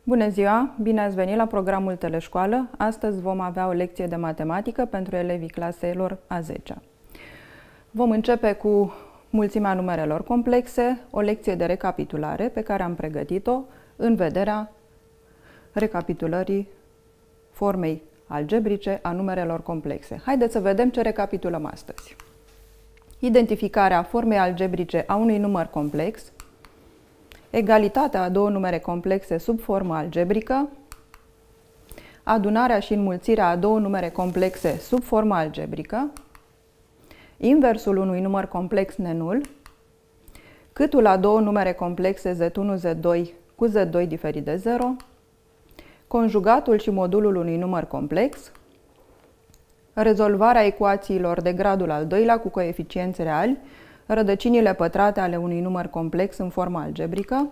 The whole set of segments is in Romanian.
Bună ziua! Bine ați venit la programul Teleșcoală. Astăzi vom avea o lecție de matematică pentru elevii claselor a 10-a. Vom începe cu mulțimea numerelor complexe, o lecție de recapitulare pe care am pregătit-o în vederea recapitulării formei algebrice a numerelor complexe. Haideți să vedem ce recapitulăm astăzi. Identificarea formei algebrice a unui număr complex, egalitatea a două numere complexe sub formă algebrică, adunarea și înmulțirea a două numere complexe sub formă algebrică, inversul unui număr complex nenul, câtul a două numere complexe Z1, Z2 cu Z2 diferit de 0, conjugatul și modulul unui număr complex, rezolvarea ecuațiilor de gradul al doilea cu coeficienți reali, rădăcinile pătrate ale unui număr complex în formă algebrică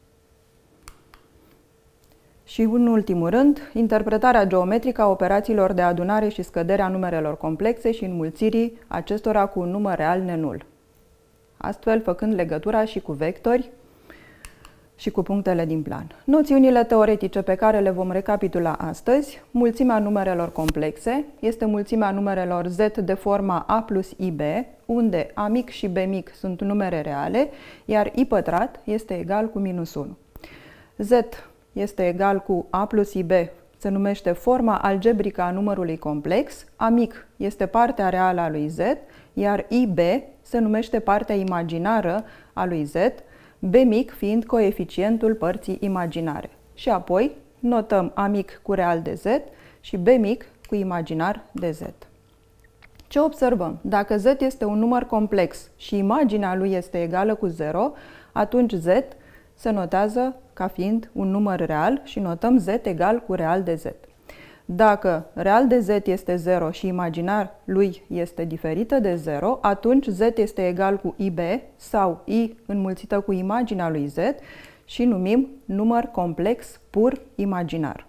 și, în ultimul rând, interpretarea geometrică a operațiilor de adunare și scădere a numerelor complexe și înmulțirii acestora cu un număr real nenul, astfel făcând legătura și cu vectori și cu punctele din plan. Noțiunile teoretice pe care le vom recapitula astăzi: mulțimea numerelor complexe este mulțimea numerelor Z de forma A plus IB, unde A mic și B mic sunt numere reale, iar I pătrat este egal cu minus 1. Z este egal cu A plus IB, se numește forma algebrică a numărului complex, A mic este partea reală a lui Z, iar IB se numește partea imaginară a lui Z, B mic fiind coeficientul părții imaginare. Și apoi notăm A mic cu real de Z și B mic cu imaginar de Z. Ce observăm? Dacă Z este un număr complex și imaginea lui este egală cu 0, atunci Z se notează ca fiind un număr real și notăm Z egal cu real de Z. Dacă real de Z este 0 și imaginar lui este diferită de 0, atunci Z este egal cu IB sau I înmulțită cu imaginea lui Z și numim număr complex pur imaginar.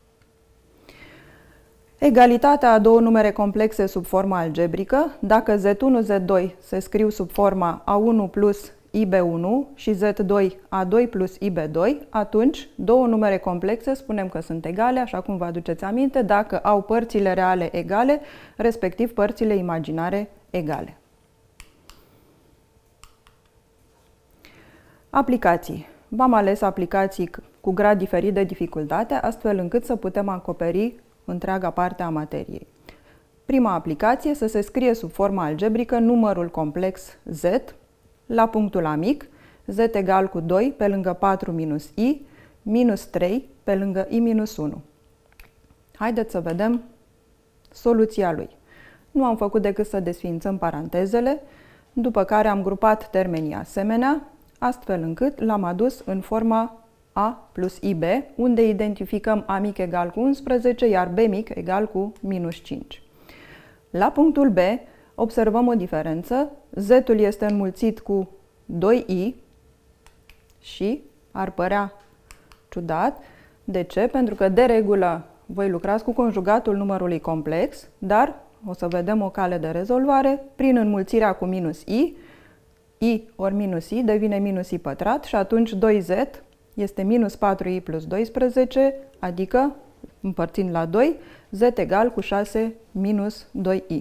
Egalitatea a două numere complexe sub formă algebrică: dacă Z1, Z2 se scriu sub forma A1 plus IB1 și Z2 A2 plus IB2, atunci două numere complexe spunem că sunt egale, așa cum vă aduceți aminte, dacă au părțile reale egale, respectiv părțile imaginare egale. Aplicații. V-am ales aplicații cu grad diferit de dificultate, astfel încât să putem acoperi întreaga parte a materiei. Prima aplicație: să se scrie sub forma algebrică numărul complex Z la punctul A mic, Z egal cu 2 pe lângă 4 minus I, minus 3 pe lângă I minus 1. Haideți să vedem soluția lui. Nu am făcut decât să desființăm parantezele, după care am grupat termenii asemenea, astfel încât l-am adus în forma A plus IB, unde identificăm A mic egal cu 11, iar B mic egal cu minus 5. La punctul B observăm o diferență. Z-ul este înmulțit cu 2i și ar părea ciudat. De ce? Pentru că de regulă voi lucrați cu conjugatul numărului complex, dar o să vedem o cale de rezolvare prin înmulțirea cu minus i ori minus i devine minus i pătrat și atunci 2z este minus 4i plus 12, adică împărțind la 2, z egal cu 6 minus 2i.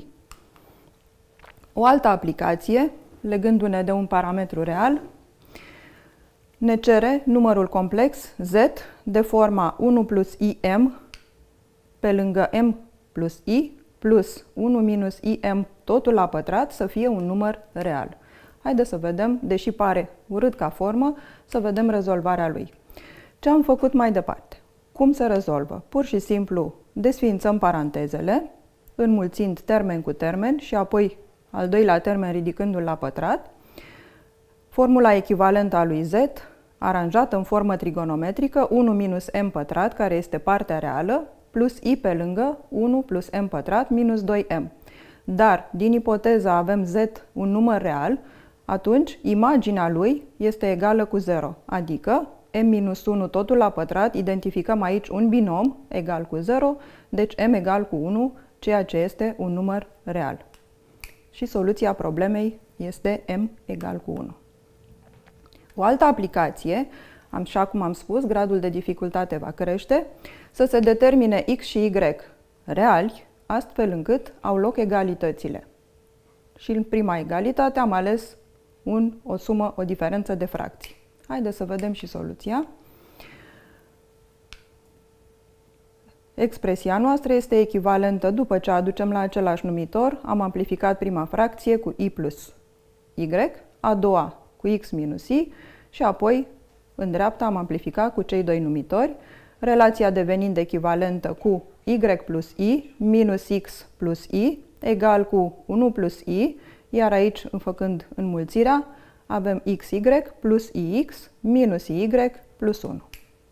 O altă aplicație, legându-ne de un parametru real, ne cere numărul complex Z de forma 1 plus IM pe lângă M plus I plus 1 minus IM totul la pătrat să fie un număr real. Haideți să vedem, deși pare urât ca formă, să vedem rezolvarea lui. Ce am făcut mai departe? Cum se rezolvă? Pur și simplu desființăm parantezele, înmulțind termen cu termen și apoi al doilea termen ridicându-l la pătrat. Formula echivalentă a lui Z, aranjată în formă trigonometrică, 1 minus m pătrat, care este partea reală, plus i pe lângă 1 plus m pătrat minus 2m. Dar, din ipoteza avem Z un număr real, atunci imaginea lui este egală cu 0, adică m minus 1 totul la pătrat, identificăm aici un binom egal cu 0, deci m egal cu 1, ceea ce este un număr real. Și soluția problemei este m egal cu 1. O altă aplicație așa cum am spus, gradul de dificultate va crește, să se determine x și y reali, astfel încât au loc egalitățile. Și în prima egalitate am ales o sumă, o diferență de fracții. Haideți să vedem și soluția. Expresia noastră este echivalentă după ce aducem la același numitor, am amplificat prima fracție cu i plus y, a doua cu x minus i și apoi în dreapta am amplificat cu cei doi numitori, relația devenind echivalentă cu y plus i minus x plus i egal cu 1 plus i, iar aici, făcând înmulțirea, avem xy plus ix minus y plus 1.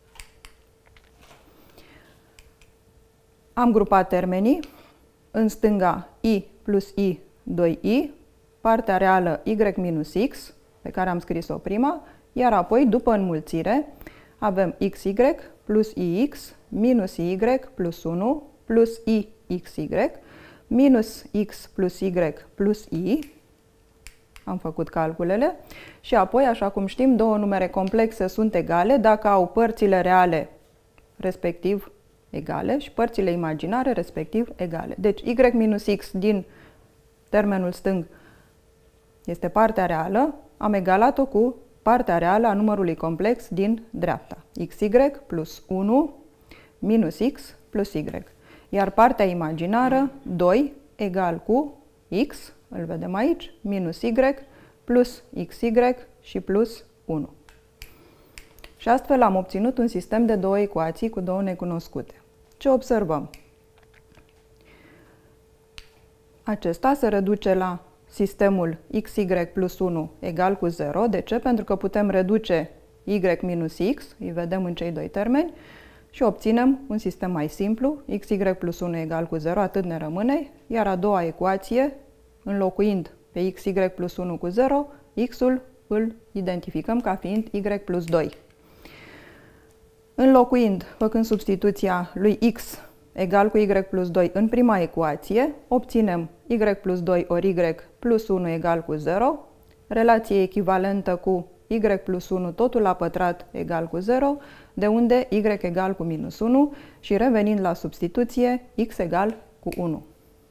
Am grupat termenii, în stânga i plus i, 2i, partea reală y minus x, pe care am scris-o prima, iar apoi, după înmulțire, avem xy plus ix minus y plus 1 plus ixy minus x plus y plus i, am făcut calculele, și apoi, așa cum știm, două numere complexe sunt egale dacă au părțile reale respectiv egale și părțile imaginare respectiv egale. Deci y minus x din termenul stâng este partea reală, am egalat-o cu partea reală a numărului complex din dreapta. xy plus 1 minus x plus y. Iar partea imaginară, 2 egal cu x, îl vedem aici, minus y plus xy și plus 1. Și astfel am obținut un sistem de două ecuații cu două necunoscute. Ce observăm? Acesta se reduce la sistemul xy plus 1 egal cu 0. De ce? Pentru că putem reduce y minus x, îi vedem în cei doi termeni, și obținem un sistem mai simplu, xy plus 1 egal cu 0, atât ne rămâne, iar a doua ecuație, înlocuind pe xy plus 1 cu 0, x-ul îl identificăm ca fiind y plus 2. Înlocuind, făcând substituția lui x egal cu y plus 2 în prima ecuație, obținem y plus 2 ori y plus 1 egal cu 0, relație echivalentă cu y plus 1 totul la pătrat egal cu 0, de unde y egal cu minus 1 și revenind la substituție, x egal cu 1.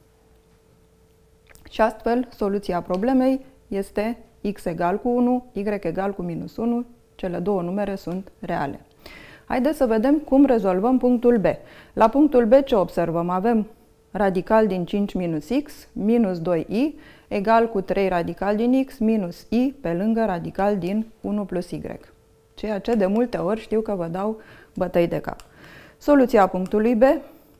Și astfel, soluția problemei este x egal cu 1, y egal cu minus 1, cele două numere sunt reale. Haideți să vedem cum rezolvăm punctul B. La punctul B ce observăm? Avem radical din 5 minus x minus 2i egal cu 3 radical din x minus i pe lângă radical din 1 plus y. Ceea ce de multe ori știu că vă dau bătăi de cap. Soluția punctului B,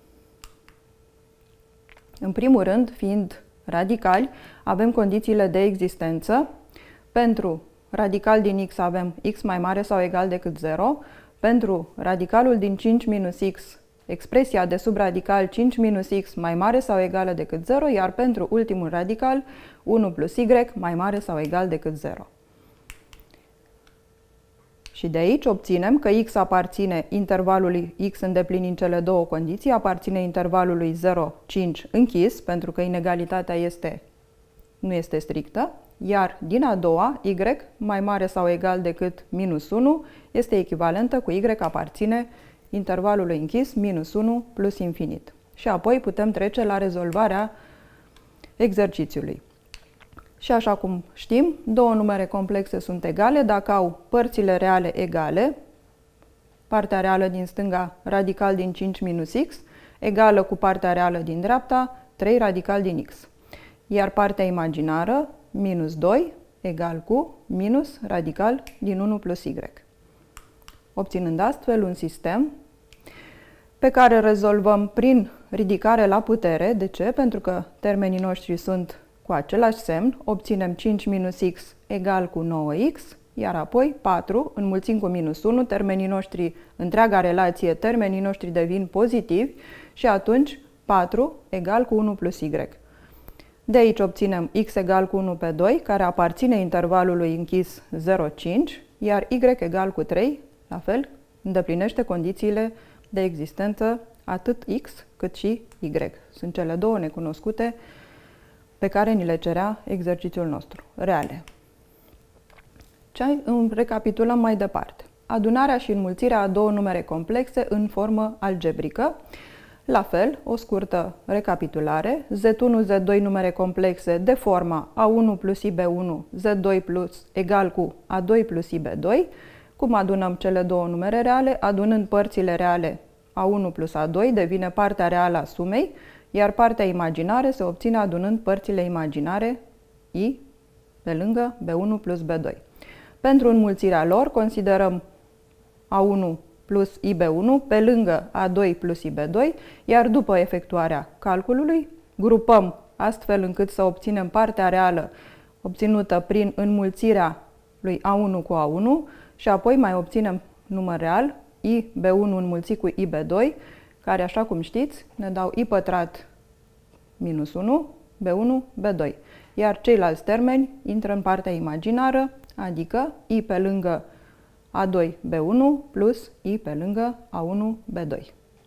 în primul rând, fiind radicali, avem condițiile de existență. Pentru radical din x avem x mai mare sau egal decât 0. Pentru radicalul din 5 minus x, expresia de sub radical 5 minus x mai mare sau egală decât 0, iar pentru ultimul radical 1 plus y mai mare sau egal decât 0. Și de aici obținem că x aparține intervalului x îndeplinind cele două condiții, aparține intervalului 0,5 închis, pentru că inegalitatea nu este strictă, iar din a doua, y mai mare sau egal decât minus 1 este echivalentă cu y aparține intervalului închis minus 1 plus infinit. Și apoi putem trece la rezolvarea exercițiului. Și așa cum știm, două numere complexe sunt egale dacă au părțile reale egale, partea reală din stânga radical din 5 minus x, egală cu partea reală din dreapta 3 radical din x. Iar partea imaginară, minus 2, egal cu minus radical din 1 plus y. Obținând astfel un sistem pe care rezolvăm prin ridicare la putere. De ce? Pentru că termenii noștri sunt cu același semn, obținem 5 minus x egal cu 9x, iar apoi 4 înmulțim cu minus 1, termenii noștri, întreaga relație, termenii noștri devin pozitivi și atunci 4 egal cu 1 plus y. De aici obținem x egal cu 1 pe 2, care aparține intervalului închis 0,5, iar y egal cu 3, la fel, îndeplinește condițiile de existență atât x cât și y. Sunt cele două necunoscute pe care ni le cerea exercițiul nostru, reale. Recapitulăm mai departe. adunarea și înmulțirea a două numere complexe în formă algebrică. La fel, o scurtă recapitulare, Z1, Z2 numere complexe de forma A1 plus IB1, Z2 plus egal cu A2 plus IB2. Cum adunăm cele două numere reale? Adunând părțile reale A1 plus A2 devine partea reală a sumei, iar partea imaginară se obține adunând părțile imaginare I pe lângă B1 plus B2. Pentru înmulțirea lor considerăm A1 plus IB1 pe lângă A2 plus IB2, iar după efectuarea calculului grupăm astfel încât să obținem partea reală obținută prin înmulțirea lui A1 cu A1 și apoi mai obținem număr real IB1 înmulțit cu IB2, care, așa cum știți, ne dau I pătrat minus 1, B1, B2. Iar ceilalți termeni intră în partea imaginară, adică I pe lângă A2, B1 plus I pe lângă A1, B2.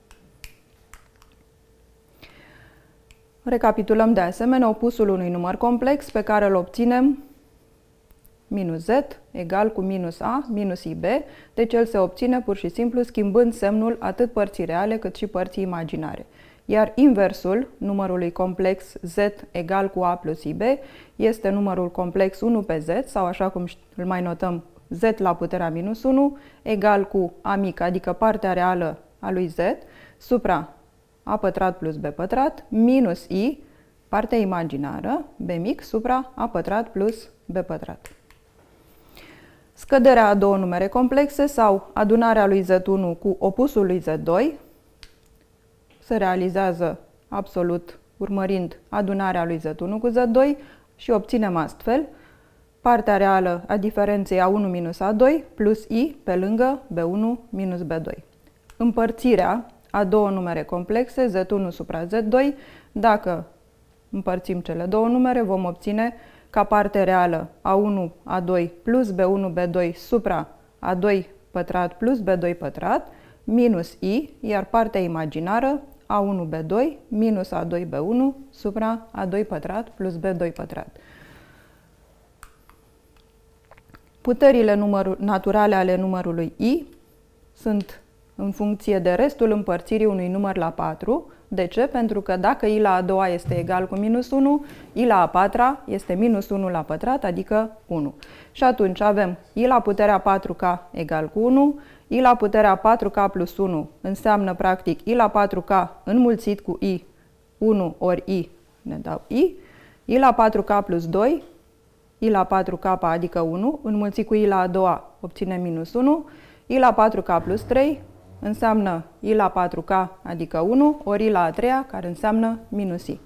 Recapitulăm de asemenea opusul unui număr complex pe care îl obținem minus Z egal cu minus A minus IB, deci el se obține pur și simplu schimbând semnul atât părții reale cât și părții imaginare. Iar inversul numărului complex Z egal cu A plus IB este numărul complex 1 pe Z, sau așa cum îl mai notăm, Z la puterea minus 1 egal cu A mic, adică partea reală a lui Z, supra A pătrat plus B pătrat, minus I, partea imaginară, B mic, supra A pătrat plus B pătrat. Scăderea a două numere complexe sau adunarea lui Z1 cu opusul lui Z2 se realizează absolut urmărind adunarea lui Z1 cu Z2 și obținem astfel partea reală a diferenței A1 minus A2 plus I pe lângă B1 minus B2. Împărțirea a două numere complexe, Z1 supra Z2, dacă împărțim cele două numere, vom obține ca parte reală A1, A2 plus B1, B2 supra A2 pătrat plus B2 pătrat minus I, iar partea imaginară A1, B2 minus A2, B1 supra A2 pătrat plus B2 pătrat. Puterile naturale ale numărului I sunt în funcție de restul împărțirii unui număr la 4. De ce? Pentru că dacă I la a doua este egal cu minus 1, I la a patra este minus 1 la pătrat, adică 1. Și atunci avem I la puterea 4K egal cu 1, I la puterea 4K plus 1 înseamnă practic I la 4K înmulțit cu I, 1 ori I ne dau I la 4K plus 2, I la 4K adică 1, înmulțit cu I la a doua obținem minus 1, I la 4K plus 3 înseamnă I la 4K, adică 1, ori I la a treia, care înseamnă minus I.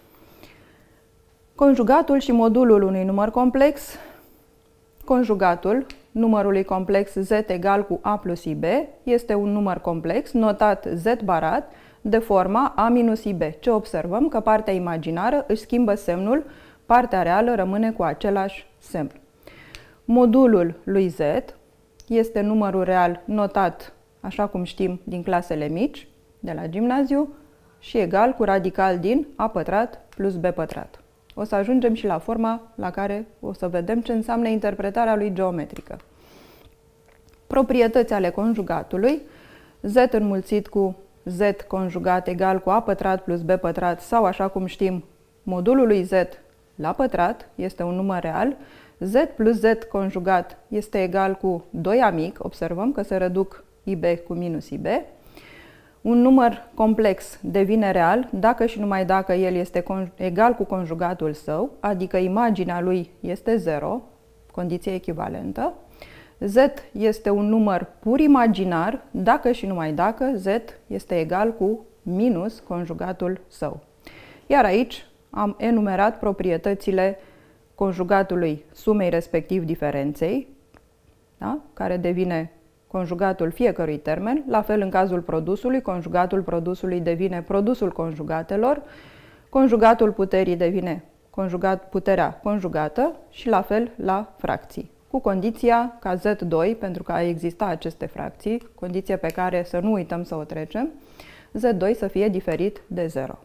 Conjugatul și modulul unui număr complex. Conjugatul numărului complex Z egal cu A plus IB este un număr complex notat Z barat de forma A minus IB. Ce observăm? Că partea imaginară își schimbă semnul, partea reală rămâne cu același semn. Modulul lui Z este numărul real notat, așa cum știm, din clasele mici, de la gimnaziu, și egal cu radical din A pătrat plus B pătrat. O să ajungem și la forma la care o să vedem ce înseamnă interpretarea lui geometrică. Proprietăți ale conjugatului: Z înmulțit cu Z conjugat egal cu A pătrat plus B pătrat, sau, așa cum știm, modulul lui Z la pătrat este un număr real. Z plus Z conjugat este egal cu 2A mic, observăm că se reduc IB cu minus IB. Un număr complex devine real dacă și numai dacă el este egal cu conjugatul său, adică imaginea lui este 0, condiție echivalentă. Z este un număr pur imaginar dacă și numai dacă Z este egal cu minus conjugatul său. Iar aici am enumerat proprietățile conjugatului sumei respectiv diferenței, da? Care devine conjugatul fiecărui termen. La fel în cazul produsului, conjugatul produsului devine produsul conjugatelor, conjugatul puterii devine puterea conjugată și la fel la fracții. Cu condiția ca Z2, pentru că exista aceste fracții, condiție pe care să nu uităm să o trecem, Z2 să fie diferit de 0.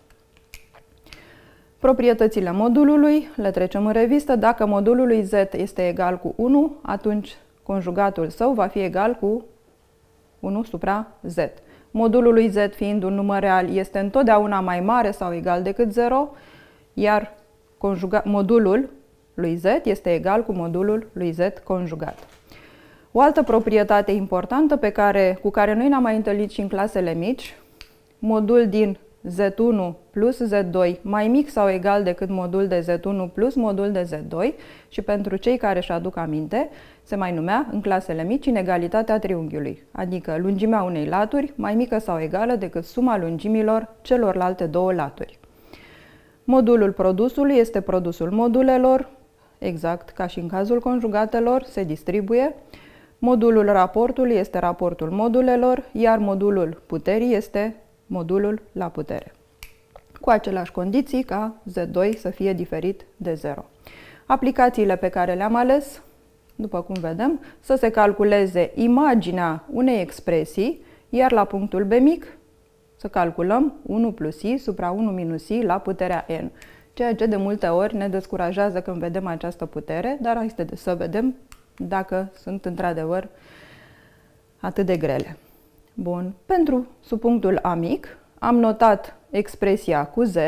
Proprietățile modulului le trecem în revistă. Dacă modulul lui Z este egal cu 1, atunci conjugatul său va fi egal cu 1 supra z. Modulul lui z fiind un număr real este întotdeauna mai mare sau egal decât 0, iar modulul lui z este egal cu modulul lui z conjugat. O altă proprietate importantă cu care noi ne-am mai întâlnit și în clasele mici, modul din Z1 plus Z2 mai mic sau egal decât modul de Z1 plus modul de Z2 și pentru cei care își aduc aminte, se mai numea în clasele mici inegalitatea triunghiului, adică lungimea unei laturi mai mică sau egală decât suma lungimilor celorlalte două laturi. Modulul produsului este produsul modulelor, exact ca și în cazul conjugatelor, se distribuie. Modulul raportului este raportul modulelor, iar modulul puterii este modulul la putere, cu aceleași condiții ca Z2 să fie diferit de 0. Aplicațiile pe care le-am ales, după cum vedem, să se calculeze imaginea unei expresii, iar la punctul B mic să calculăm 1 plus i supra 1 minus i la puterea n, ceea ce de multe ori ne descurajează când vedem această putere, dar haideți să vedem dacă sunt într-adevăr atât de grele. Bun, pentru subpunctul A mic am notat expresia cu z,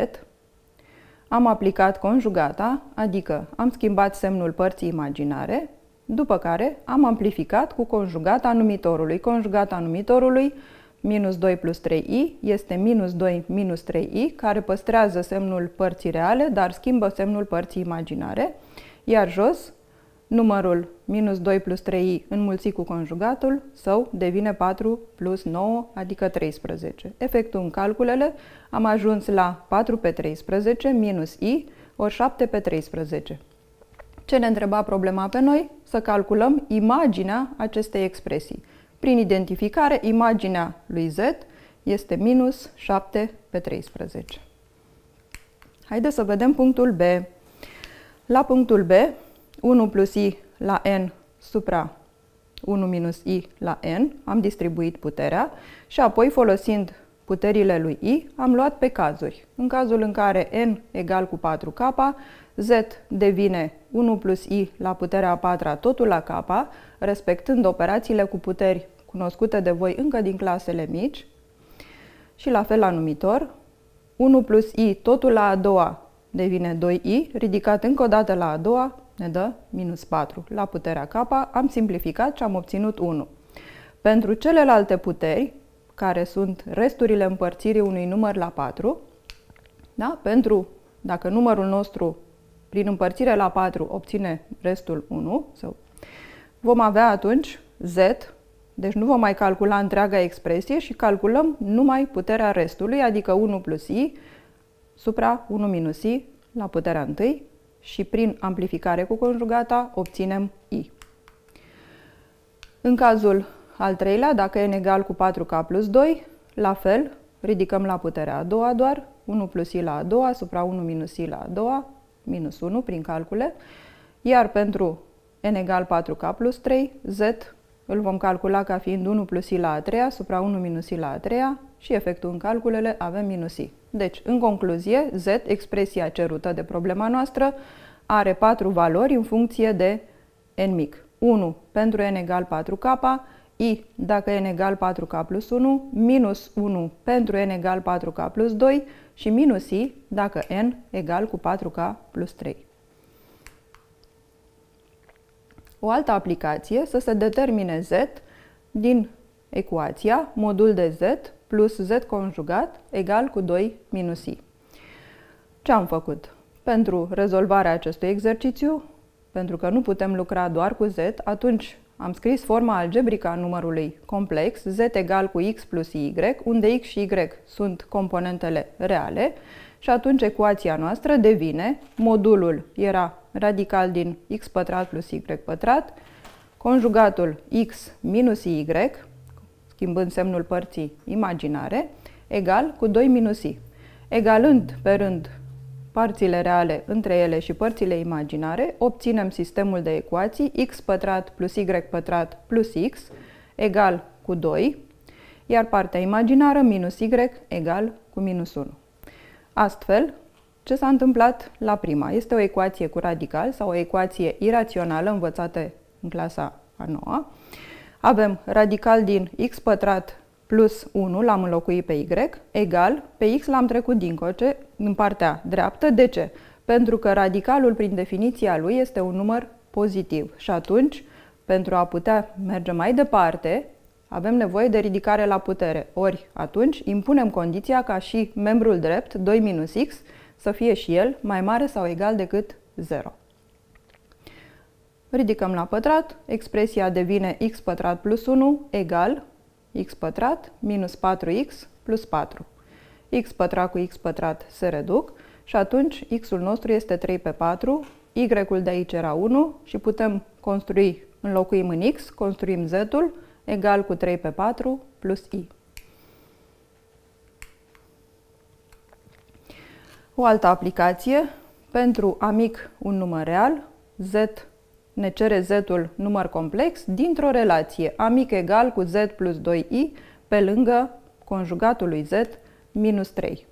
am aplicat conjugata, adică am schimbat semnul părții imaginare, după care am amplificat cu conjugata numitorului. Conjugata numitorului minus 2 plus 3i este minus 2 minus 3i, care păstrează semnul părții reale, dar schimbă semnul părții imaginare, iar jos numărul minus 2 plus 3i înmulțit cu conjugatul său devine 4 plus 9, adică 13. Efectuând calculele, am ajuns la 4 pe 13 minus i ori 7 pe 13. Ce ne întreba problema pe noi? Să calculăm imaginea acestei expresii. Prin identificare, imaginea lui z este minus 7 pe 13. Haideți să vedem punctul B. La punctul B, 1 plus i la n supra 1 minus i la n, am distribuit puterea și apoi, folosind puterile lui i, am luat pe cazuri. În cazul în care n egal cu 4k, z devine 1 plus i la puterea a patra totul la k, respectând operațiile cu puteri cunoscute de voi încă din clasele mici, și la fel la numitor, 1 plus i totul la a doua devine 2i, ridicat încă o dată la a doua, ne dă minus 4. La puterea k am simplificat și am obținut 1. Pentru celelalte puteri, care sunt resturile împărțirii unui număr la 4, da? Dacă numărul nostru prin împărțire la 4 obține restul 1, vom avea atunci z, deci nu vom mai calcula întreaga expresie și calculăm numai puterea restului, adică 1 plus i supra 1 minus i la puterea 1 și prin amplificare cu conjugata obținem i. În cazul al treilea, dacă n egal cu 4k plus 2, la fel, ridicăm la puterea a doua doar, 1 plus i la a doua supra 1 minus i la a doua, minus 1 prin calcule, iar pentru n egal 4k plus 3, z îl vom calcula ca fiind 1 plus i la a treia supra 1 minus i la a treia și efectuând calculele avem minus i. Deci, în concluzie, z, expresia cerută de problema noastră, are 4 valori în funcție de n mic. 1 pentru n egal 4k, i dacă n egal 4k plus 1, minus 1 pentru n egal 4k plus 2 și minus i dacă n egal cu 4k plus 3. O altă aplicație, să se determine z din ecuația modul de z plus z conjugat egal cu 2 minus i. Ce am făcut? Pentru rezolvarea acestui exercițiu, pentru că nu putem lucra doar cu z, atunci am scris forma algebrică a numărului complex, z egal cu x plus y, unde x și y sunt componentele reale, și atunci ecuația noastră devine, modulul era radical din x pătrat plus y pătrat, conjugatul x minus y, schimbând semnul părții imaginare, egal cu 2 minus i. Egalând pe rând părțile reale între ele și părțile imaginare, obținem sistemul de ecuații x pătrat plus y pătrat plus x egal cu 2, iar partea imaginară minus y egal cu minus 1. Astfel, ce s-a întâmplat la prima? Este o ecuație cu radical sau o ecuație irațională învățată în clasa a noua. Avem radical din x pătrat plus 1, l-am înlocuit pe y, egal, pe x l-am trecut dincoace, în partea dreaptă. De ce? Pentru că radicalul, prin definiția lui, este un număr pozitiv. Și atunci, pentru a putea merge mai departe, avem nevoie de ridicare la putere. Ori, atunci, impunem condiția ca și membrul drept, 2 minus x, să fie și el mai mare sau egal decât 0. Ridicăm la pătrat, expresia devine x pătrat plus 1 egal x pătrat minus 4x plus 4. X pătrat cu x pătrat se reduc și atunci x-ul nostru este 3 pe 4, y-ul de aici era 1 și putem construi, înlocuim în x, construim z-ul egal cu 3 pe 4 plus i. O altă aplicație, pentru a mic un număr real, z ne cere z-ul număr complex dintr-o relație a mic egal cu z plus 2i pe lângă conjugatul lui z minus 3.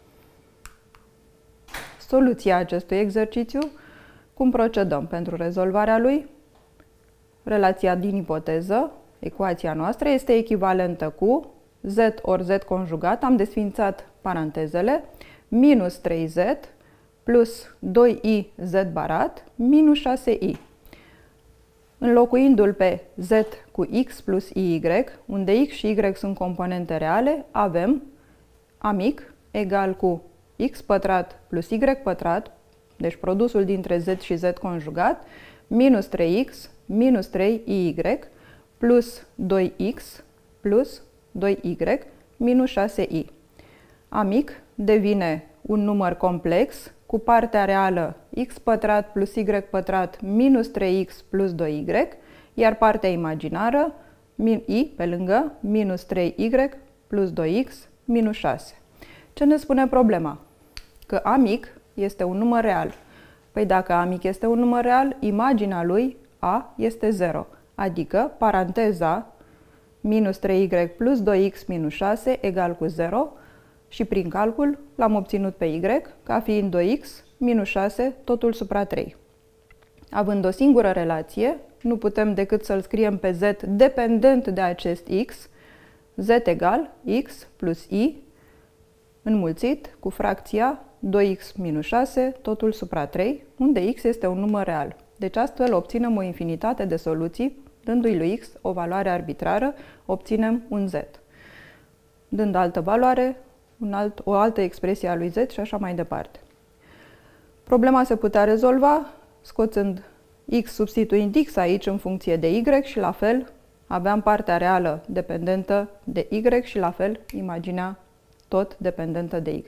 Soluția acestui exercițiu, cum procedăm pentru rezolvarea lui? Relația din ipoteză, ecuația noastră, este echivalentă cu z ori z conjugat, am desfințat parantezele, minus 3z plus 2i z barat minus 6i. Înlocuindu-l pe z cu x plus y, unde x și y sunt componente reale, avem a mic egal cu x pătrat plus y pătrat, deci produsul dintre z și z conjugat, minus 3x minus 3y plus 2x plus 2y minus 6i. A mic devine un număr complex cu partea reală x pătrat plus y pătrat minus 3x plus 2y, iar partea imaginară i pe lângă minus 3y plus 2x minus 6. Ce ne spune problema? Că a mic este un număr real. Păi dacă a mic este un număr real, imaginea lui a este 0, adică paranteza minus 3y plus 2x minus 6 egal cu 0 și prin calcul l-am obținut pe y ca fiind 2x minus 6 totul supra 3. Având o singură relație, nu putem decât să-l scriem pe z dependent de acest x, z egal x plus i înmulțit cu fracția 2x minus 6 totul supra 3, unde x este un număr real. Deci astfel obținem o infinitate de soluții, dându-i lui x o valoare arbitrară, obținem un z. Dând altă valoare, o altă expresie a lui z și așa mai departe. Problema se putea rezolva scoțând x, substituind x aici în funcție de y și la fel aveam partea reală dependentă de y și la fel imaginea tot dependentă de y.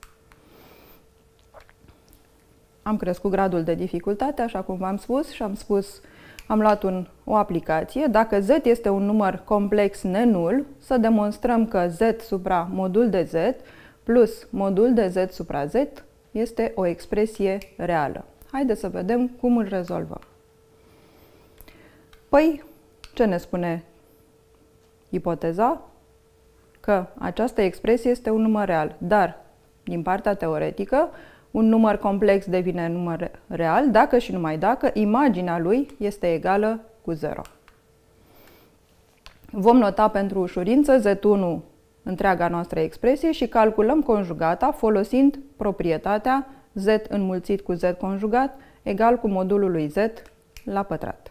Am crescut gradul de dificultate, așa cum v-am spus, și am luat o aplicație. Dacă z este un număr complex nenul, să demonstrăm că z supra modul de z plus modul de z supra z este o expresie reală. Haideți să vedem cum îl rezolvăm. Păi, ce ne spune ipoteza? Că această expresie este un număr real, dar, din partea teoretică, un număr complex devine număr real dacă și numai dacă imaginea lui este egală cu 0. Vom nota pentru ușurință z1 întreaga noastră expresie și calculăm conjugata folosind proprietatea z înmulțit cu z conjugat egal cu modulul lui z la pătrat.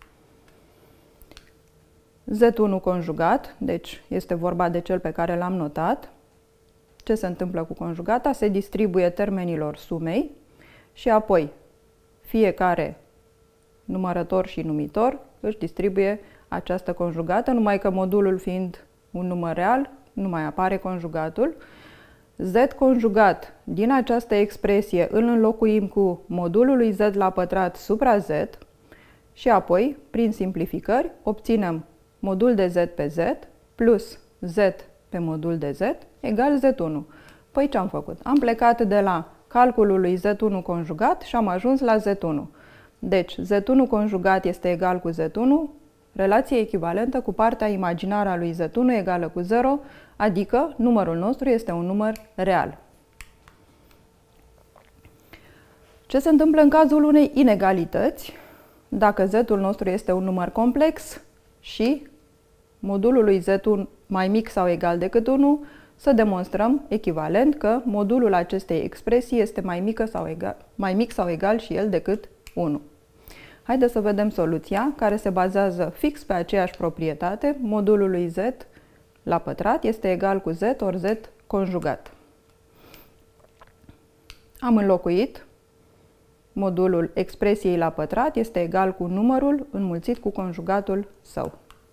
Z1 conjugat, deci este vorba de cel pe care l-am notat. Ce se întâmplă cu conjugata? Se distribuie termenilor sumei și apoi fiecare numărător și numitor își distribuie această conjugată, numai că modulul fiind un număr real, nu mai apare conjugatul. Z conjugat din această expresie îl înlocuim cu modulul lui z la pătrat supra z și apoi, prin simplificări, obținem modul de z pe z plus z pe modul de z egal z1. Păi ce am făcut? Am plecat de la calculul lui z1 conjugat și am ajuns la z1. Deci z1 conjugat este egal cu z1, relație echivalentă cu partea imaginară a lui z1 egală cu 0, adică numărul nostru este un număr real. Ce se întâmplă în cazul unei inegalități? dacă z-ul nostru este un număr complex și modulul lui z1 mai mic sau egal decât 1, să demonstrăm echivalent că modulul acestei expresii este mai mic sau egal și el decât 1. Haideți să vedem soluția, care se bazează fix pe aceeași proprietate. Modulul lui z la pătrat este egal cu z ori z conjugat. Am înlocuit. Modulul expresiei la pătrat este egal cu numărul înmulțit cu conjugatul său.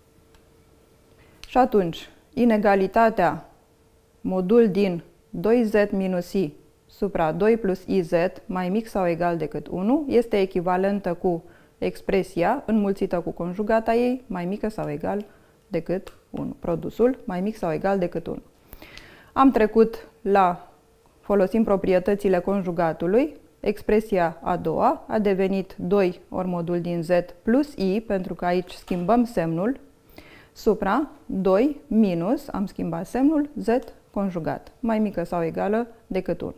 Și atunci, inegalitatea modul din 2z minus i supra 2 plus iz mai mic sau egal decât 1 este echivalentă cu expresia înmulțită cu conjugata ei mai mică sau egal decât 1. Produsul mai mic sau egal decât 1. Am trecut la, folosim proprietățile conjugatului, expresia a doua a devenit 2 ori modul din z plus i, pentru că aici schimbăm semnul, supra 2 minus, am schimbat semnul, z conjugat, mai mică sau egală decât 1.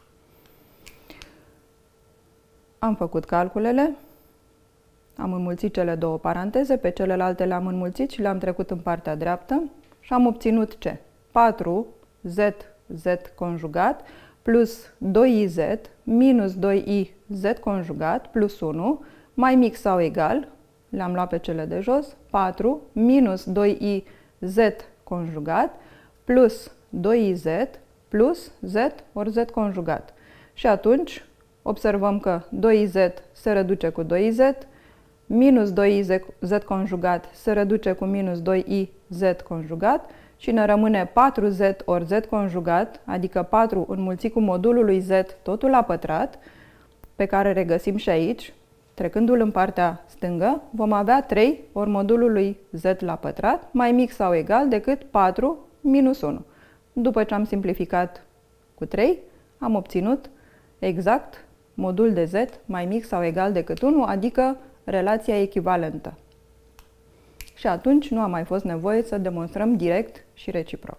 Am făcut calculele, am înmulțit cele două paranteze, pe celelalte le-am înmulțit și le-am trecut în partea dreaptă și am obținut ce? 4z conjugat plus 2iz minus 2i z conjugat plus 1 mai mic sau egal, le-am luat pe cele de jos, 4 minus 2i z conjugat plus 2iz plus z ori z conjugat. Și atunci observăm că 2iz se reduce cu 2iz, minus 2iz z conjugat se reduce cu minus 2i z conjugat și ne rămâne 4z ori z conjugat, adică 4 înmulțit cu modulul lui z totul la pătrat, pe care regăsim și aici. Trecându-l în partea stângă, vom avea 3 ori modulul lui z la pătrat, mai mic sau egal decât 4 minus 1. După ce am simplificat cu 3, am obținut exact modul de z mai mic sau egal decât 1, adică relația echivalentă. Și atunci nu a mai fost nevoie să demonstrăm direct și reciproc.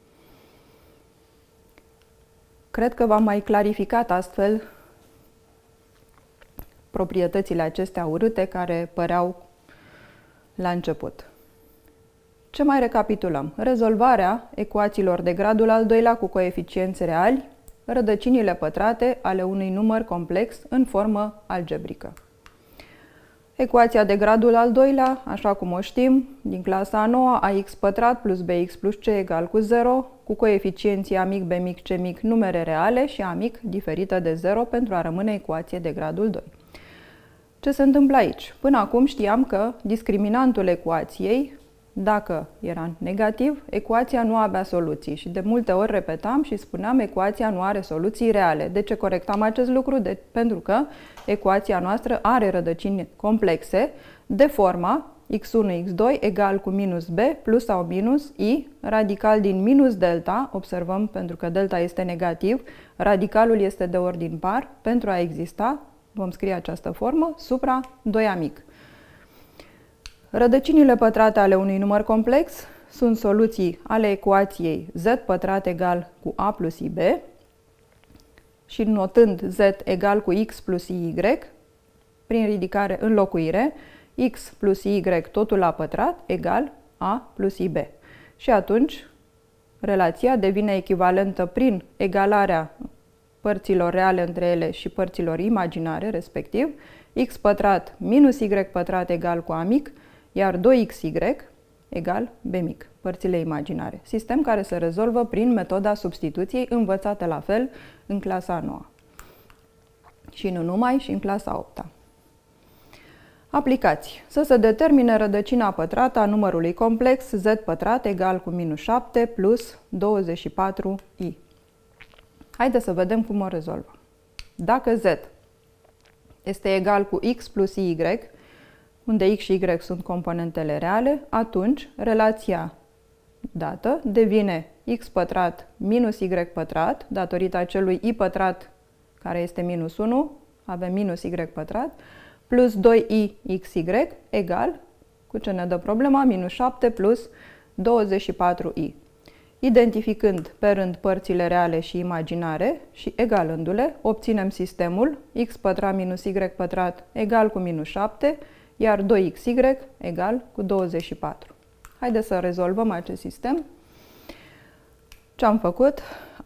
Cred că v-am mai clarificat astfel proprietățile acestea urâte care păreau la început. Ce mai recapitulăm? Rezolvarea ecuațiilor de gradul al doilea cu coeficienți reali, rădăcinile pătrate ale unui număr complex în formă algebrică. Ecuația de gradul al doilea, așa cum o știm, din clasa a noua, ax pătrat plus bx plus c egal cu 0, cu coeficienții a mic, b mic, c mic, numere reale și a mic diferită de 0 pentru a rămâne ecuație de gradul 2. Ce se întâmplă aici? Până acum știam că discriminantul ecuației, dacă era negativ, ecuația nu avea soluții și de multe ori repetam și spuneam ecuația nu are soluții reale. De ce corectam acest lucru? Pentru că ecuația noastră are rădăcini complexe de forma x1, x2 egal cu minus b plus sau minus i, radical din minus delta, observăm pentru că delta este negativ, radicalul este de ordin par, pentru a exista, vom scrie această formă, supra 2 amic. Rădăcinile pătrate ale unui număr complex sunt soluții ale ecuației z pătrat egal cu a plus ib și notând z egal cu x plus y, prin ridicare înlocuire, x plus y totul la pătrat egal a plus ib. Și atunci relația devine echivalentă prin egalarea părților reale între ele și părților imaginare, respectiv x pătrat minus y pătrat egal cu a mic, iar 2xy egal b mic, părțile imaginare. Sistem care se rezolvă prin metoda substituției învățată la fel în clasa a 9. Și nu numai, și în clasa a 8-a. Aplicații. Să se determine rădăcina pătrată a numărului complex z pătrat egal cu minus 7 plus 24i. Haideți să vedem cum o rezolvăm. Dacă z este egal cu x plus y, unde x și y sunt componentele reale, atunci relația dată devine x pătrat minus y pătrat, datorită acelui i pătrat care este minus 1, avem minus y pătrat, plus 2ixy egal, cu ce ne dă problema, minus 7 plus 24i. Identificând pe rând părțile reale și imaginare și egalându-le, obținem sistemul x pătrat minus y pătrat egal cu minus 7, iar 2xy egal cu 24. Haideți să rezolvăm acest sistem. Ce am făcut?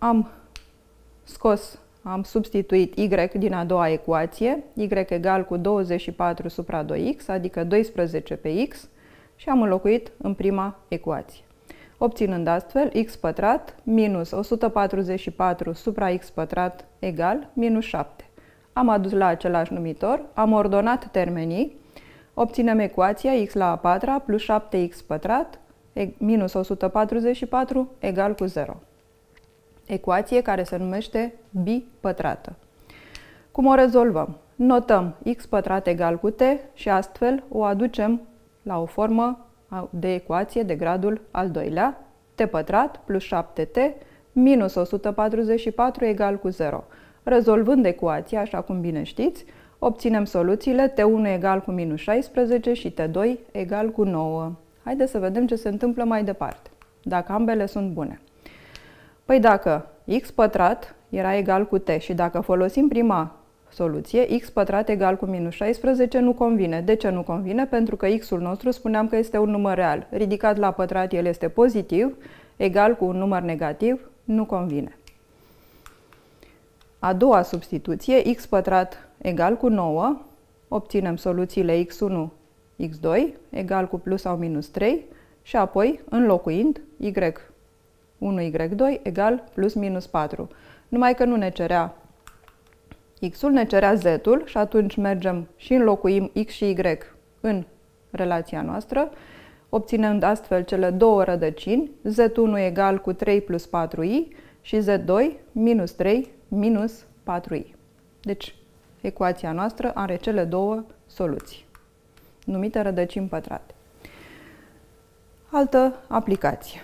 Am substituit y din a doua ecuație, y egal cu 24 supra 2x, adică 12 pe x, și am înlocuit în prima ecuație, obținând astfel x pătrat minus 144 supra x pătrat egal minus 7. Am adus la același numitor, am ordonat termenii, obținem ecuația x la a patra plus 7x pătrat minus 144 egal cu 0. Ecuație care se numește bipătrată. Cum o rezolvăm? Notăm x pătrat egal cu t și astfel o aducem la o formă de ecuație de gradul al doilea, t pătrat plus 7t minus 144 egal cu 0. Rezolvând ecuația, așa cum bine știți, obținem soluțiile t1 egal cu minus 16 și t2 egal cu 9. Haideți să vedem ce se întâmplă mai departe, dacă ambele sunt bune. Păi dacă x pătrat era egal cu t și dacă folosim prima soluție, x pătrat egal cu minus 16 nu convine. De ce nu convine? Pentru că x-ul nostru spuneam că este un număr real. Ridicat la pătrat el este pozitiv, egal cu un număr negativ, nu convine. A doua substituție, x pătrat egal cu 9, obținem soluțiile x1, x2 egal cu plus sau minus 3 și apoi înlocuind y1, y2 egal plus minus 4. Numai că nu ne cerea x-ul, ne cerea z-ul și atunci mergem și înlocuim x și y în relația noastră, obținând astfel cele două rădăcini, z1 egal cu 3 plus 4i și z2 minus 3 minus 4i. Deci, ecuația noastră are cele două soluții, numite rădăcini pătrate. Altă aplicație.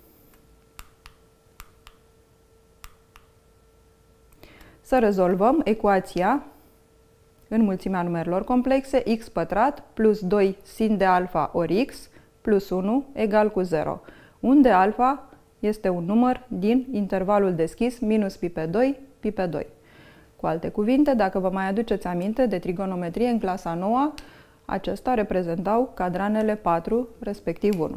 Să rezolvăm ecuația în mulțimea numerelor complexe x pătrat plus 2 sin de alfa ori x plus 1 egal cu 0, unde alfa este un număr din intervalul deschis minus pi pe 2, pi pe 2. Cu alte cuvinte, dacă vă mai aduceți aminte de trigonometrie în clasa 9, acestea reprezentau cadranele 4, respectiv 1.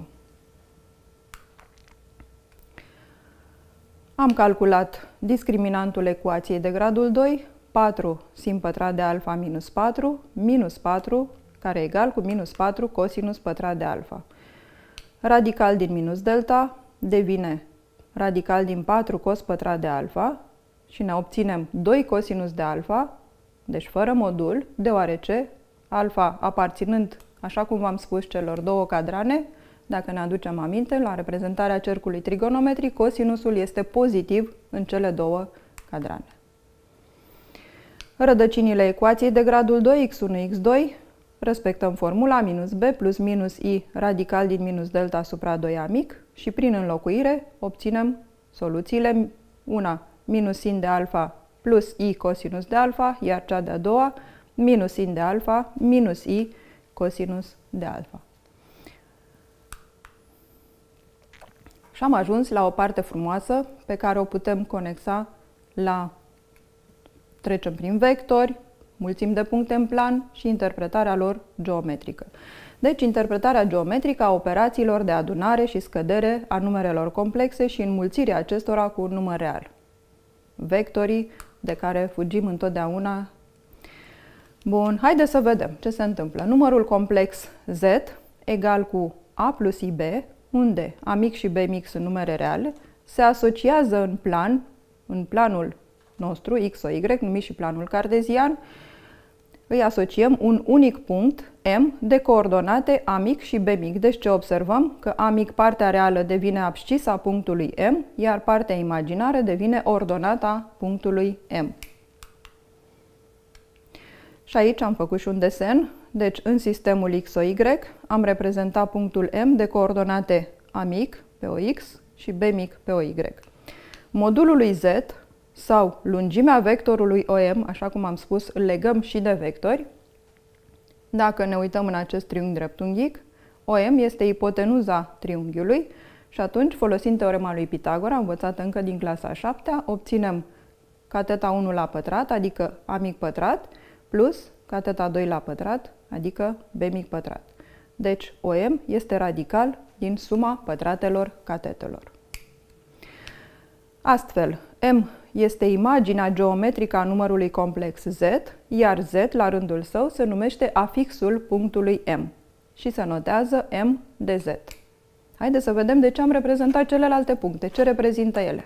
Am calculat discriminantul ecuației de gradul 2, 4 sin pătrat de alfa minus 4, care e egal cu minus 4 cosinus pătrat de alfa. Radical din minus delta devine radical din 4 cos pătrat de alfa și ne obținem 2 cosinus de alfa, deci fără modul, deoarece alfa aparținând, așa cum v-am spus, celor două cadrane, dacă ne aducem aminte, la reprezentarea cercului trigonometric, cosinusul este pozitiv în cele două cadrane. Rădăcinile ecuației de gradul 2, x1, x2, respectăm formula minus b plus minus i radical din minus delta supra 2a mic și prin înlocuire obținem soluțiile, una minus sin de alfa plus i cosinus de alfa, iar cea de-a doua minus sin de alfa minus i cosinus de alfa. Și am ajuns la o parte frumoasă pe care o putem conexa la trecem prin vectori, mulțimi de puncte în plan și interpretarea lor geometrică. Deci, interpretarea geometrică a operațiilor de adunare și scădere a numerelor complexe și înmulțirea acestora cu un număr real. Vectorii de care fugim întotdeauna. Bun, haideți să vedem ce se întâmplă. Numărul complex z egal cu a plus ib, unde a mic și b mic sunt numere reale, se asociază în planul nostru, x, o, y, numit și planul cartezian, îi asociem un unic punct M de coordonate a mic și b mic. Deci ce observăm? Că a mic, partea reală, devine abscisa punctului M, iar partea imaginară devine ordonata punctului M. Și aici am făcut și un desen. Deci în sistemul x, o, y am reprezentat punctul M de coordonate a mic pe o x și b mic pe o y. Modulul lui z sau lungimea vectorului OM, așa cum am spus, îl legăm și de vectori. Dacă ne uităm în acest triunghi dreptunghic, OM este ipotenuza triunghiului Și atunci, folosind teorema lui Pitagora, învățată încă din clasa a 7-a, obținem cateta 1 la pătrat, adică a mic pătrat, plus cateta 2 la pătrat, adică b mic pătrat. Deci, OM este radical din suma pătratelor catetelor. Astfel, M este imaginea geometrică a numărului complex Z, iar Z, la rândul său, se numește afixul punctului M și se notează M de Z. Haideți să vedem de ce am reprezentat celelalte puncte. Ce reprezintă ele?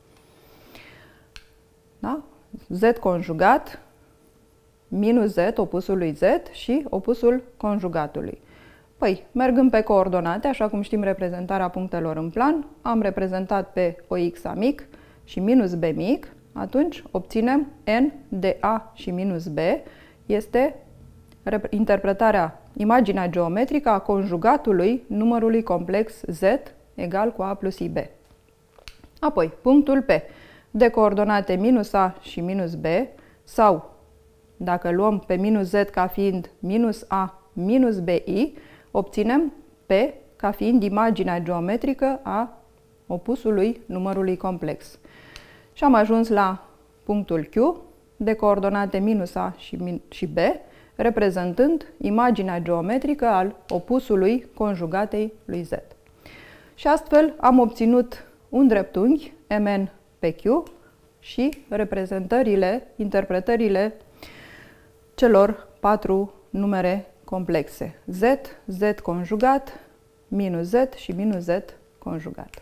Da? Z conjugat, minus Z, opusul lui Z și opusul conjugatului. Păi, mergând pe coordonate, așa cum știm reprezentarea punctelor în plan, am reprezentat pe OX a mic și minus B mic, atunci obținem N de A și minus B, este interpretarea, imaginea geometrică a conjugatului numărului complex Z egal cu A plus IB. Apoi, punctul P, de coordonate minus A și minus B, sau, dacă luăm pe minus Z ca fiind minus A minus BI, obținem P ca fiind imaginea geometrică a opusului numărului complex. Și am ajuns la punctul Q, de coordonate minus A și B, reprezentând imaginea geometrică al opusului conjugatei lui Z. Și astfel am obținut un dreptunghi MN pe Q și reprezentările, interpretările celor 4 numere complexe. Z, Z conjugat, minus Z și minus Z conjugat.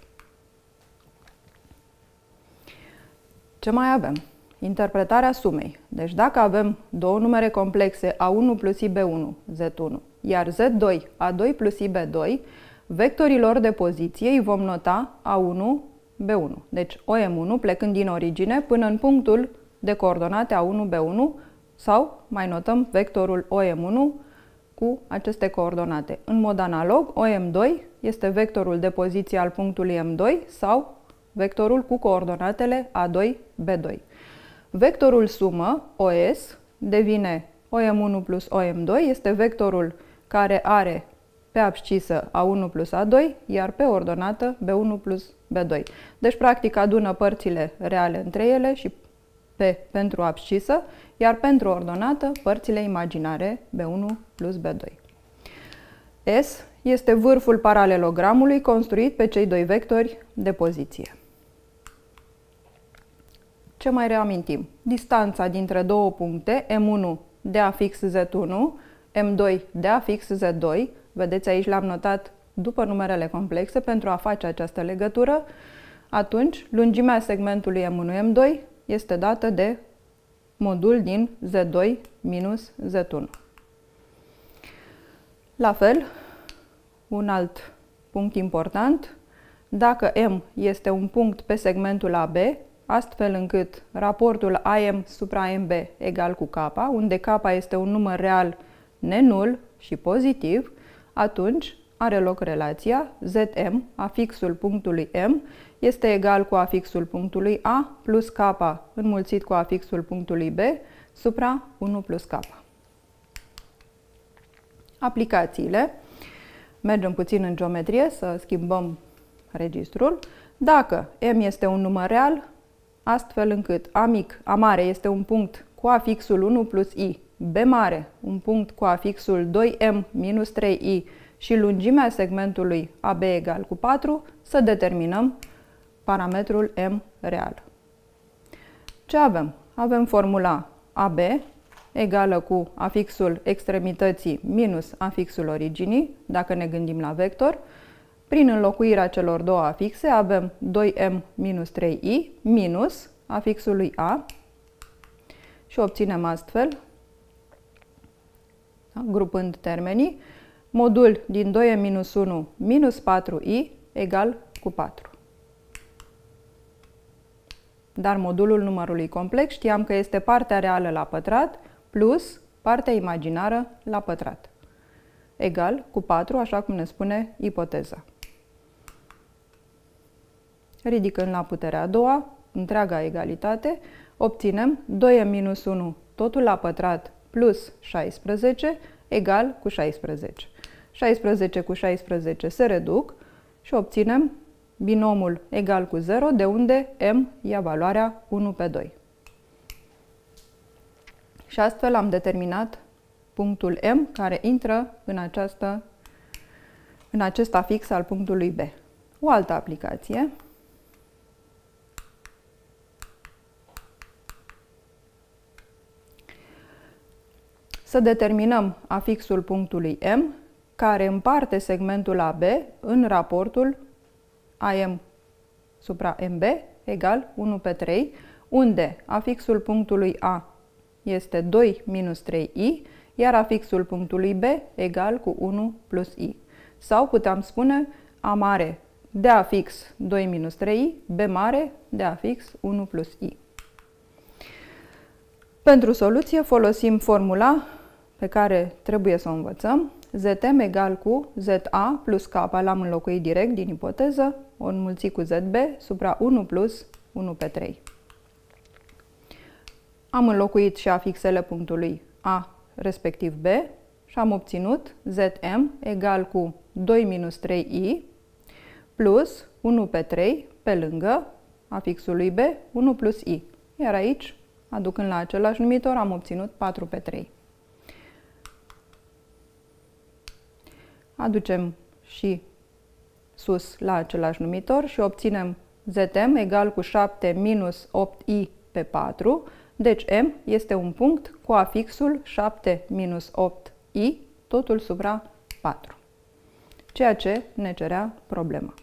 Ce mai avem? Interpretarea sumei. Deci dacă avem două numere complexe A1 plus IB1, Z1, iar Z2, A2 plus IB2, vectorii lor de poziție îi vom nota A1, B1. Deci OM1 plecând din origine până în punctul de coordonate A1, B1 sau mai notăm vectorul OM1 cu aceste coordonate. În mod analog, OM2 este vectorul de poziție al punctului M2 sau vectorul cu coordonatele A2, B2. Vectorul sumă, OS, devine OM1 plus OM2, este vectorul care are pe abscisă A1 plus A2, iar pe ordonată B1 plus B2. Deci, practic, adună părțile reale între ele și P pentru abscisă, iar pentru ordonată părțile imaginare B1 plus B2. S este vârful paralelogramului construit pe cei doi vectori de poziție. Ce mai reamintim? Distanța dintre două puncte, M1 de afix Z1, M2 de afix Z2, vedeți aici le-am notat după numerele complexe pentru a face această legătură, atunci lungimea segmentului M1-M2 este dată de modul din Z2 minus Z1. La fel, un alt punct important, dacă M este un punct pe segmentul AB, astfel încât raportul AM supra MB egal cu K, unde K este un număr real nenul și pozitiv, atunci are loc relația Zm, afixul punctului M, este egal cu afixul punctului A plus K înmulțit cu afixul punctului B supra 1 plus K. Aplicațiile. Mergem puțin în geometrie să schimbăm registrul. Dacă M este un număr real, astfel încât A mic, A mare este un punct cu afixul 1 plus I, B mare un punct cu afixul 2M minus 3I și lungimea segmentului AB egal cu 4, să determinăm parametrul M real. Ce avem? Avem formula AB egală cu afixul extremității minus afixul originii, dacă ne gândim la vector. Prin înlocuirea celor două afixe avem 2M minus 3I minus afixul lui A și obținem astfel, da, grupând termenii, modul din 2M minus 1 minus 4I egal cu 4. Dar modulul numărului complex știam că este partea reală la pătrat plus partea imaginară la pătrat. Egal cu 4, așa cum ne spune ipoteza. Ridicând la puterea a doua, întreaga egalitate, obținem 2m minus 1 totul la pătrat plus 16 egal cu 16. 16 cu 16 se reduc și obținem binomul egal cu 0, de unde m ia valoarea 1 pe 2. Și astfel am determinat punctul M care intră în acest afix al punctului B. O altă aplicație. Să determinăm afixul punctului M care împarte segmentul AB în raportul AM supra MB egal 1 pe 3, unde afixul punctului A este 2 minus 3i, iar afixul punctului B egal cu 1 plus i. Sau puteam spune A mare de afix 2 minus 3i, B mare de afix 1 plus i. Pentru soluție folosim formula pe care trebuie să o învățăm. Zm egal cu za plus k, l-am înlocuit direct din ipoteză, o înmulțit cu zb supra 1 plus 1 pe 3. Am înlocuit și afixele punctului A respectiv B și am obținut Zm egal cu 2 minus 3i plus 1 pe 3 pe lângă afixul lui B 1 plus i. Iar aici, aducând la același numitor, am obținut 4 pe 3. Aducem și sus la același numitor și obținem Zm egal cu 7 minus 8i pe 4. Deci M este un punct cu afixul 7 minus 8i, totul supra 4, ceea ce ne cerea problema.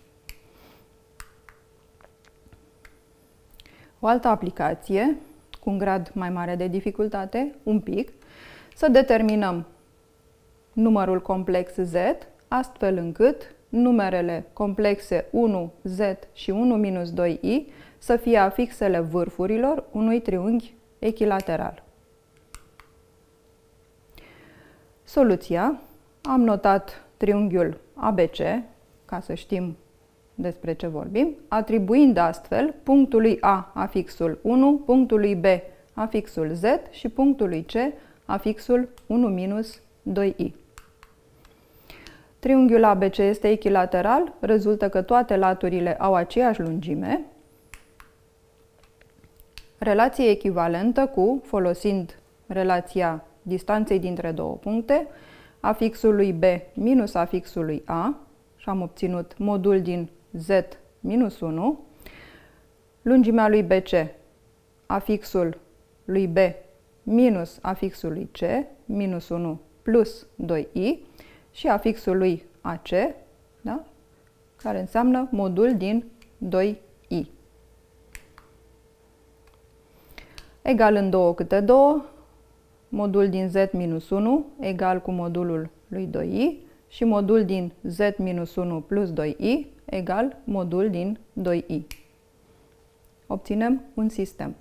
O altă aplicație, cu un grad mai mare de dificultate, un pic, să determinăm numărul complex z, astfel încât numerele complexe 1, z și 1 minus 2i să fie afixele vârfurilor unui triunghi echilateral. Soluția. Am notat triunghiul ABC, ca să știm despre ce vorbim, atribuind astfel punctului A afixul 1, punctului B afixul Z și punctului C afixul 1 minus 2i. Triunghiul ABC este echilateral, rezultă că toate laturile au aceeași lungime. Relație echivalentă cu, folosind relația distanței dintre două puncte, afixul lui B minus afixul lui A, și am obținut modul din Z minus 1, lungimea lui BC, afixul lui B minus afixul lui C, minus 1 plus 2i, și afixul lui AC, da? Care înseamnă modul din 2i. Egal în 2 câte 2, modul din Z minus 1 egal cu modulul lui 2i și modul din Z minus 1 plus 2i egal modul din 2i. Obținem un sistem.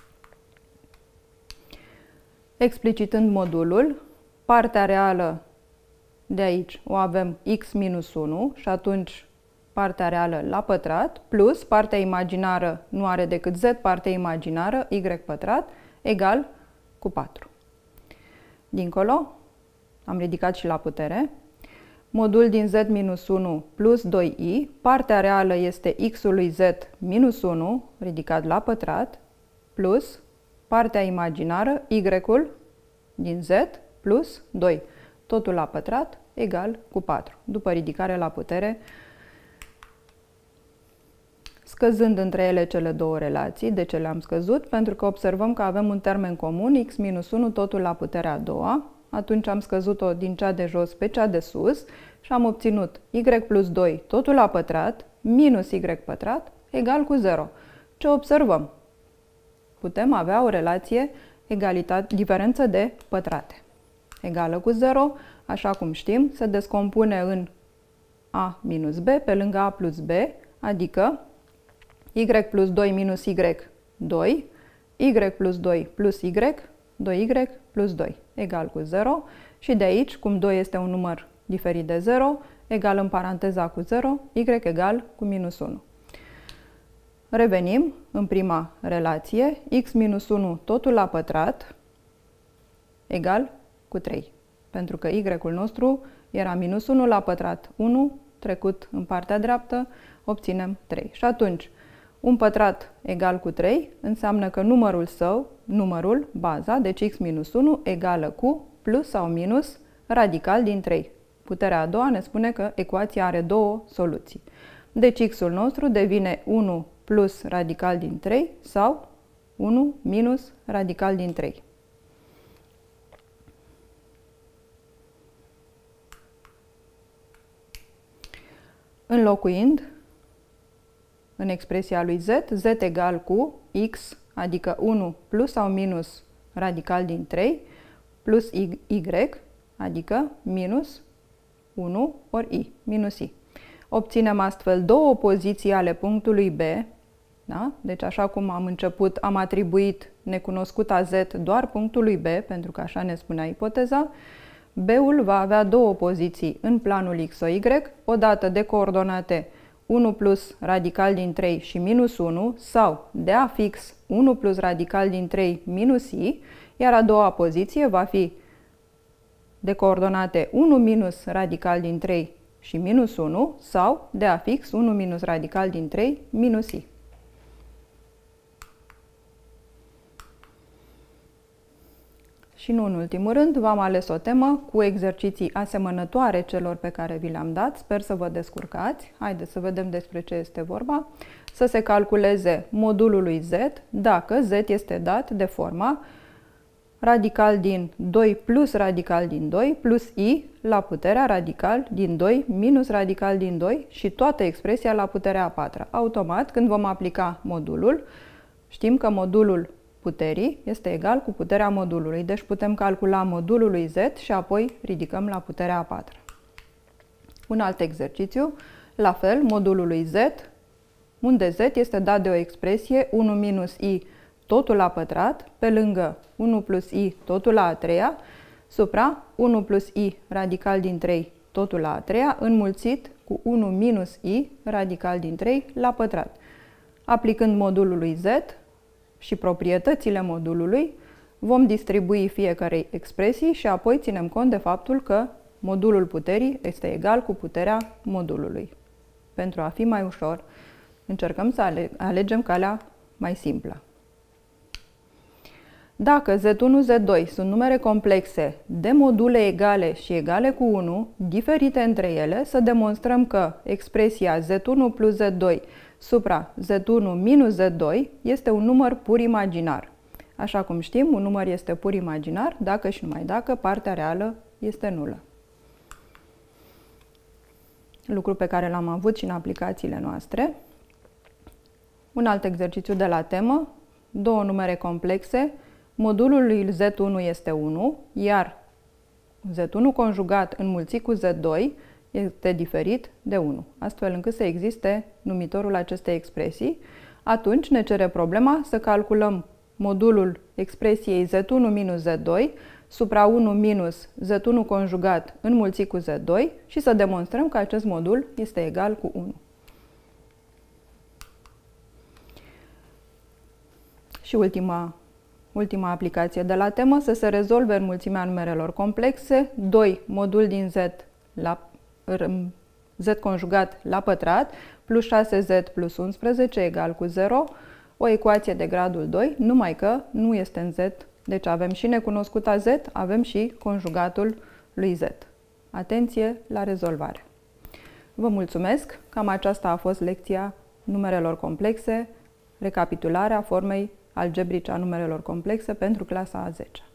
Explicitând modulul, partea reală de aici o avem x minus 1 și atunci partea reală la pătrat plus partea imaginară nu are decât z, partea imaginară y pătrat egal cu 4. Dincolo am ridicat și la putere. Modul din z minus 1 plus 2i, partea reală este x-ul lui z minus 1 ridicat la pătrat plus partea imaginară y-ul din z plus 2. Totul la pătrat egal cu 4, după ridicare la putere, scăzând între ele cele două relații. De ce le-am scăzut? Pentru că observăm că avem un termen comun, x minus 1, totul la puterea a doua. Atunci am scăzut-o din cea de jos pe cea de sus și am obținut y plus 2, totul la pătrat, minus y pătrat, egal cu 0. Ce observăm? Putem avea o relație diferență de pătrate. Egală cu 0, așa cum știm, se descompune în a minus b pe lângă a plus b, adică y plus 2 minus y, 2, y plus 2 plus y, 2y plus 2, egal cu 0. Și de aici, cum 2 este un număr diferit de 0, egal în paranteza cu 0, y egal cu minus 1. Revenim în prima relație, x minus 1 totul la pătrat egal cu 3. Pentru că y-ul nostru era minus 1 la pătrat 1, trecut în partea dreaptă, obținem 3. Și atunci, un pătrat egal cu 3 înseamnă că numărul, baza, deci x minus 1, egală cu plus sau minus radical din 3. Puterea a doua ne spune că ecuația are două soluții. Deci x-ul nostru devine 1 plus radical din 3 sau 1 minus radical din 3. Înlocuind în expresia lui z, z egal cu x, adică 1 plus sau minus radical din 3, plus y, adică minus 1 ori i, minus i. Obținem astfel două poziții ale punctului B, da? Deci așa cum am început, am atribuit necunoscuta z doar punctului B, pentru că așa ne spunea ipoteza. B-ul va avea două poziții în planul x, o y, odată de coordonate 1 plus radical din 3 și minus 1 sau de afix 1 plus radical din 3 minus i, iar a doua poziție va fi de coordonate 1 minus radical din 3 și minus 1 sau de afix 1 minus radical din 3 minus i. Și nu în ultimul rând, v-am ales o temă cu exerciții asemănătoare celor pe care vi le-am dat. Sper să vă descurcați. Haideți să vedem despre ce este vorba. Să se calculeze modulul lui z dacă z este dat de forma radical din 2 plus radical din 2 plus i la puterea radical din 2 minus radical din 2 și toată expresia la puterea a patra. Automat, când vom aplica modulul, știm că modulul puterii este egal cu puterea modulului. Deci putem calcula modulul lui z și apoi ridicăm la puterea a patra. Un alt exercițiu, la fel, modulul lui z, unde z este dat de o expresie 1 minus i totul la pătrat, pe lângă 1 plus i totul la a treia, supra 1 plus i radical din 3 totul la a treia, înmulțit cu 1 minus i radical din 3 la pătrat. Aplicând modulul lui z și proprietățile modulului, vom distribui fiecarei expresii și apoi ținem cont de faptul că modulul puterii este egal cu puterea modulului. Pentru a fi mai ușor, încercăm să alegem calea mai simplă. Dacă Z1, Z2 sunt numere complexe de module egale și egale cu 1, diferite între ele, să demonstrăm că expresia Z1 plus Z2 supra Z1 minus Z2 este un număr pur imaginar. Așa cum știm, un număr este pur imaginar dacă și numai dacă partea reală este nulă. Lucru pe care l-am avut și în aplicațiile noastre. Un alt exercițiu de la temă, două numere complexe, modulul lui Z1 este 1, iar Z1 conjugat înmulțit cu Z2 este diferit de 1, astfel încât să existe numitorul acestei expresii. Atunci ne cere problema să calculăm modulul expresiei Z1 minus Z2 supra 1 minus Z1 conjugat înmulțit cu Z2 și să demonstrăm că acest modul este egal cu 1. Și ultima aplicație de la temă, să se rezolve înmulțimea numerelor complexe, 2 modul din z conjugat la pătrat plus 6z plus 11 egal cu 0, o ecuație de gradul 2, numai că nu este în z, deci avem și necunoscuta z, avem și conjugatul lui z. Atenție la rezolvare! Vă mulțumesc, cam aceasta a fost lecția numerelor complexe, recapitularea formei algebrice a numerelor complexe pentru clasa a 10-a.